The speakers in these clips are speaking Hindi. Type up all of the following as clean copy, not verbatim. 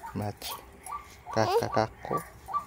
मैच काका काको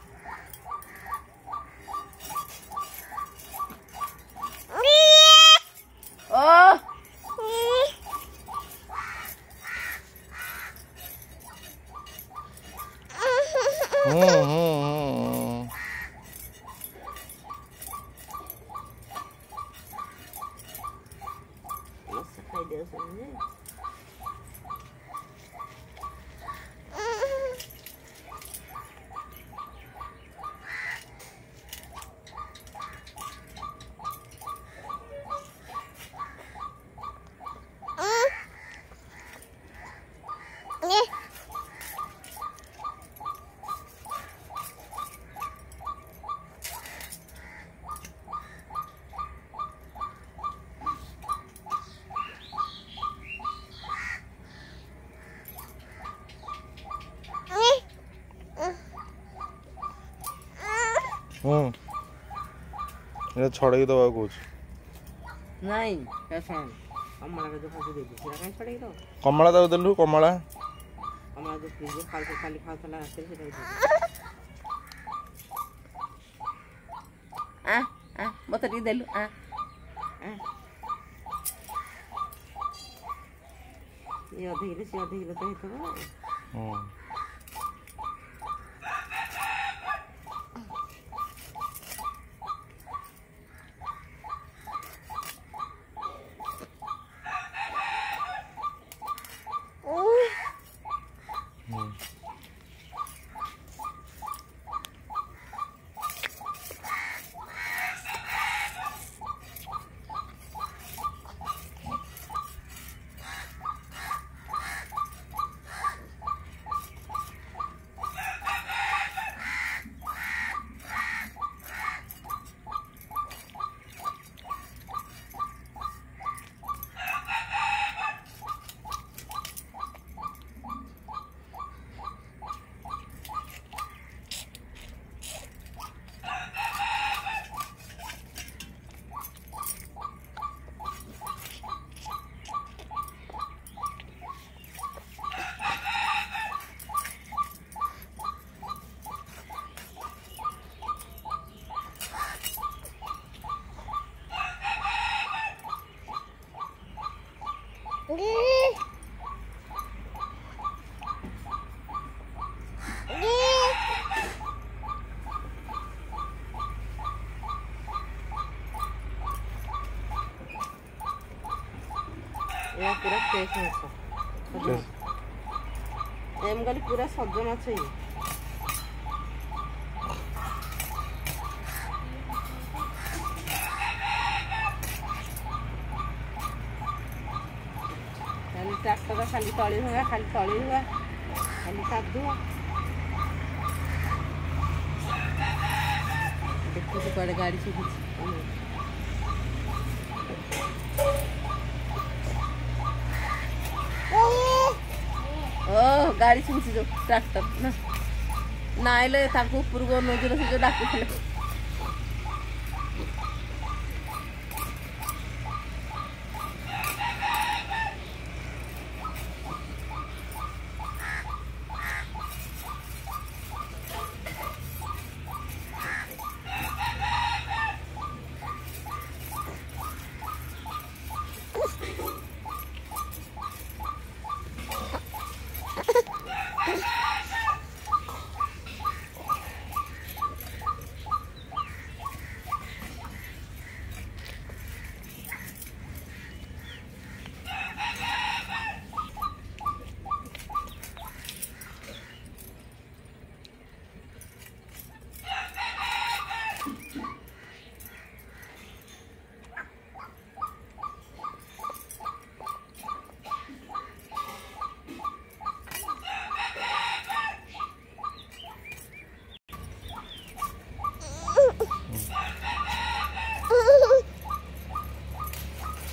ये छड़े दबा कौच नहीं कैसा कमला के जो खाते दे दिया कहीं छड़े दो कमला दे देलु कमला जो फ्रिज में खाली खातला आते से दे मत री देलु ये धीरे से तो हेतो ये पूरा फ्रेश है एम गली पूरा सजन अच्छे ट्रैक्टर खाली तली हुआ खाली कादू देखो कड़े गाड़ी सुखी गाड़ी सुखी जो ट्रैक्टर ना आइले ऊपर को नजर से जो डाकुले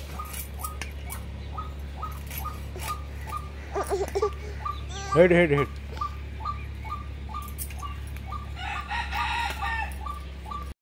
हेड हेड हेड